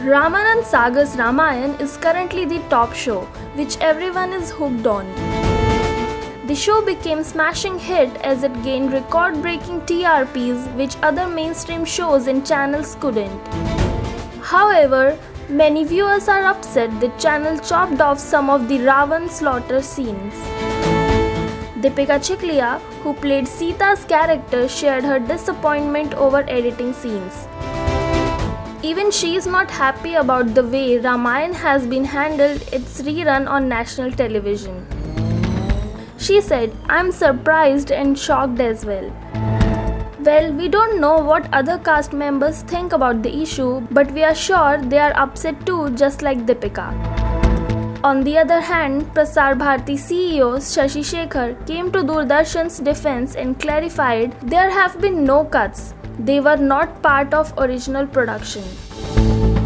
Ramanand Sagar's Ramayan is currently the top show, which everyone is hooked on. The show became smashing hit as it gained record-breaking TRPs which other mainstream shows and channels couldn't. However, many viewers are upset the channel chopped off some of the Ravan slaughter scenes. Deepika Chikliya, who played Sita's character, shared her disappointment over editing scenes. Even she is not happy about the way Ramayan has been handled its rerun on national television. She said, "I'm surprised and shocked as well." Well, we don't know what other cast members think about the issue, but we are sure they are upset too, just like Deepika. On the other hand, Prasar Bharati CEO Shashi Shekhar came to Doordarshan's defense and clarified there have been no cuts. They were not part of original production.